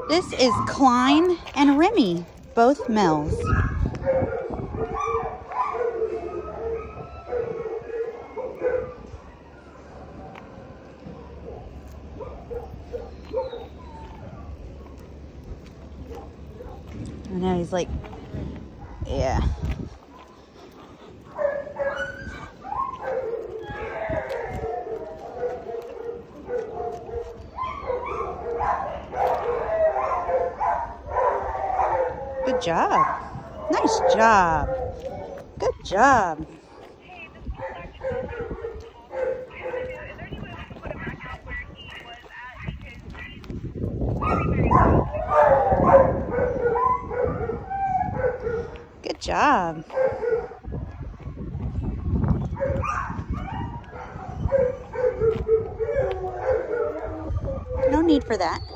This is Klein and Remy, both males. I know, he's like, yeah. Good job. Nice job. Good job. Good job. No need for that.